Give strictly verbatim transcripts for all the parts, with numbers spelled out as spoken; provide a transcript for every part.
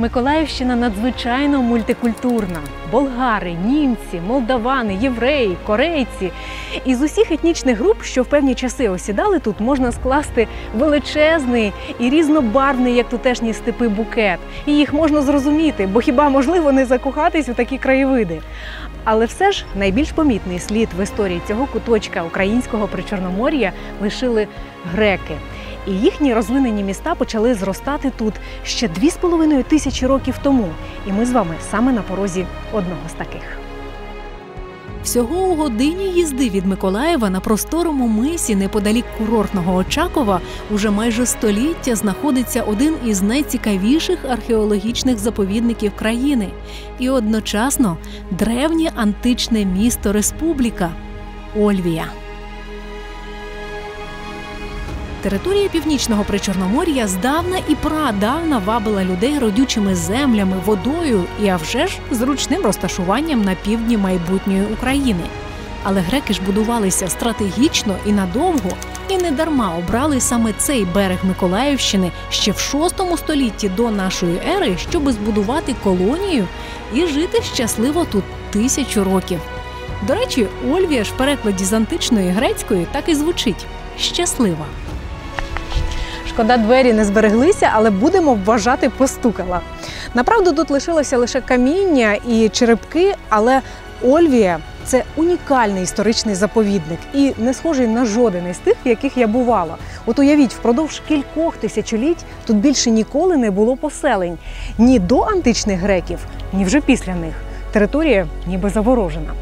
Миколаївщина надзвичайно мультикультурна. Болгари, німці, молдавани, євреї, корейці. Із усіх етнічних груп, що в певні часи осідали тут, можна скласти величезний і різнобарвний, як тутешні степи, букет. І їх можна зрозуміти, бо хіба можливо не закохатись у такі краєвиди? Але все ж найбільш помітний слід в історії цього куточка українського Причорномор'я лишили греки. І їхні розвинені міста почали зростати тут ще дві з половиною тисячі років тому. І ми з вами саме на порозі одного з таких. Всього у годині їзди від Миколаєва на просторому мисі неподалік курортного Очакова уже майже століття знаходиться один із найцікавіших археологічних заповідників країни. І одночасно древнє античне місто-республіка – Ольвія. Територія північного Причорномор'я здавна і прадавна вабила людей родючими землями, водою і, а вже ж, зручним розташуванням на півдні майбутньої України. Але греки ж будувалися стратегічно і надовго, і недарма обрали саме цей берег Миколаївщини ще в шостому столітті до нашої ери, щоби збудувати колонію і жити щасливо тут тисячу років. До речі, Ольвія ж в перекладі з античної грецької так і звучить – «щаслива». Шкода, двері не збереглися, але будемо вважати, постукала. Направду, тут лишилося лише каміння і черепки, але Ольвія – це унікальний історичний заповідник і не схожий на жоден із тих, в яких я бувала. От уявіть, впродовж кількох тисячоліть тут більше ніколи не було поселень. Ні до античних греків, ні вже після них. Територія ніби заворожена.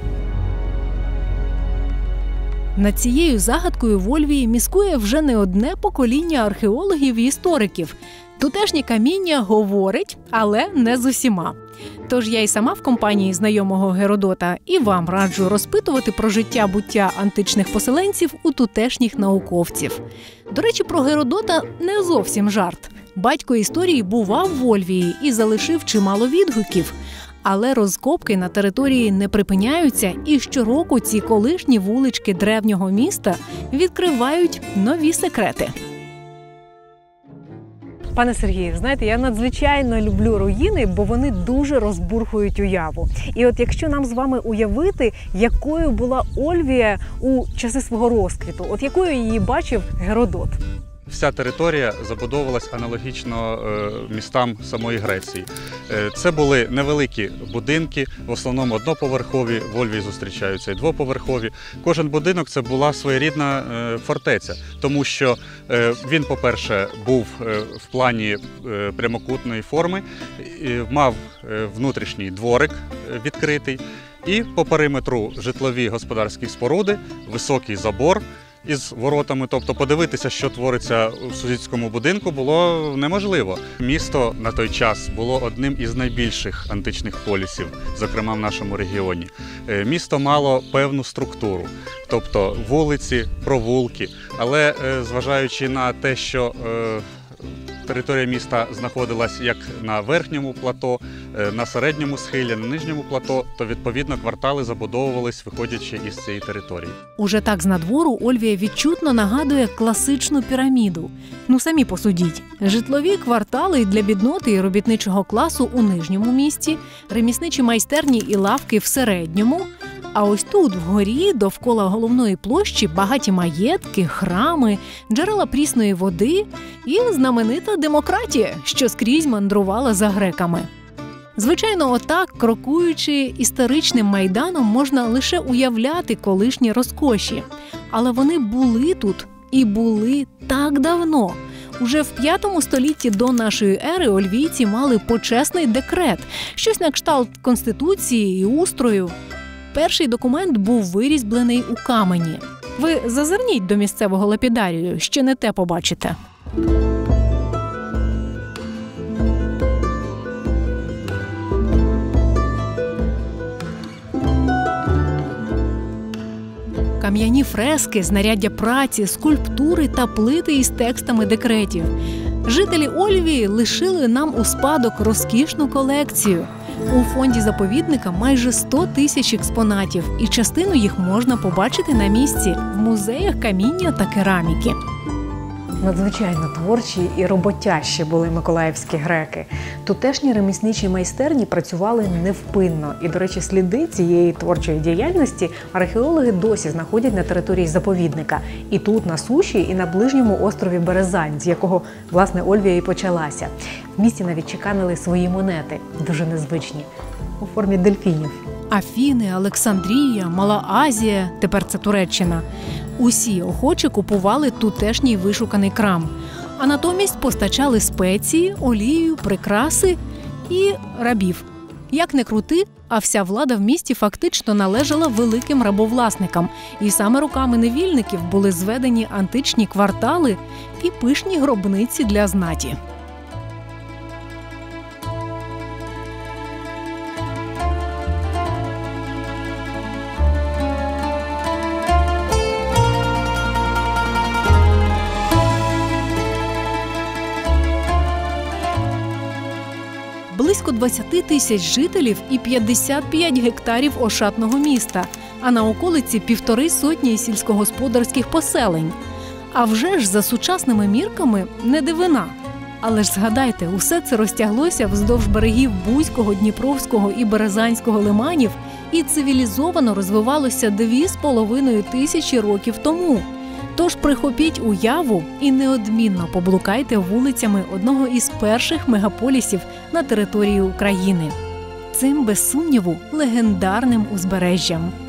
Над цією загадкою в Ольвії міскує вже не одне покоління археологів і істориків. Тутешнє каміння говорить, але не з усіма. Тож я й сама в компанії знайомого Геродота і вам раджу розпитувати про життя-буття античних поселенців у тутешніх науковців. До речі, про Геродота не зовсім жарт. Батько історії бував в Ольвії і залишив чимало відгуків. Але розкопки на території не припиняються, і щороку ці колишні вулички древнього міста відкривають нові секрети. Пане Сергію, знаєте, я надзвичайно люблю руїни, бо вони дуже розбурхують уяву. І от якщо нам з вами уявити, якою була Ольвія у часи свого розквіту, от якою її бачив Геродот. Вся територія забудовувалась аналогічно е, містам самої Греції. Е, це були невеликі будинки, в основному одноповерхові, в Ольвії зустрічаються і двоповерхові. Кожен будинок – це була своєрідна е, фортеця, тому що е, він, по-перше, був е, в плані е, прямокутної форми, е, мав е, внутрішній дворик е, відкритий, і по периметру житлові господарські споруди, високий забор із воротами, тобто подивитися, що твориться у сусідському будинку, було неможливо. Місто на той час було одним із найбільших античних полісів, зокрема в нашому регіоні. Місто мало певну структуру, тобто вулиці, провулки, але зважаючи на те, що територія міста знаходилась як на верхньому плато, на середньому схилі, на нижньому плато, то, відповідно, квартали забудовувались, виходячи із цієї території. Уже так з надвору Ольвія відчутно нагадує класичну піраміду. Ну, самі посудіть. Житлові квартали для бідноти і робітничого класу у нижньому місті, ремісничі майстерні і лавки в середньому, а ось тут, вгорі, довкола головної площі, багаті маєтки, храми, джерела прісної води і знаменита демократія, що скрізь мандрувала за греками. Звичайно, отак, крокуючи історичним майданом, можна лише уявляти колишні розкоші. Але вони були тут і були так давно. Уже в п'ятому столітті до нашої ери ольвійці мали почесний декрет, щось на кшталт конституції і устрою. Перший документ був вирізблений у камені. Ви зазирніть до місцевого лапідарію, ще не те побачите. Кам'яні фрески, знаряддя праці, скульптури та плити із текстами декретів. Жителі Ольвії лишили нам у спадок розкішну колекцію. У фонді заповідника майже сто тисяч експонатів, і частину їх можна побачити на місці в музеях каміння та кераміки. Надзвичайно творчі і роботящі були миколаївські греки. Тутешні ремісничі майстерні працювали невпинно. І, до речі, сліди цієї творчої діяльності археологи досі знаходять на території заповідника. І тут, на суші, і на ближньому острові Березань, з якого, власне, Ольвія і почалася. В місті навіть чеканили свої монети, дуже незвичні, у формі дельфінів. Афіни, Олександрія, Мала Азія, тепер це Туреччина. Усі охочі купували тутешній вишуканий крам, а натомість постачали спеції, олію, прикраси і рабів. Як не крути, а вся влада в місті фактично належала великим рабовласникам. І саме руками невільників були зведені античні квартали і пишні гробниці для знаті. Близько двадцять тисяч жителів і п'ятдесят п'ять гектарів ошатного міста, а на околиці півтори сотні сільськогосподарських поселень. А вже ж за сучасними мірками не дивина. Але ж згадайте, усе це розтяглося вздовж берегів Бузького, Дніпровського і Березанського лиманів і цивілізовано розвивалося дві з половиною тисячі років тому. Тож прихопіть уяву і неодмінно поблукайте вулицями одного із перших мегаполісів на території України. Цим, без сумніву, легендарним узбережжям.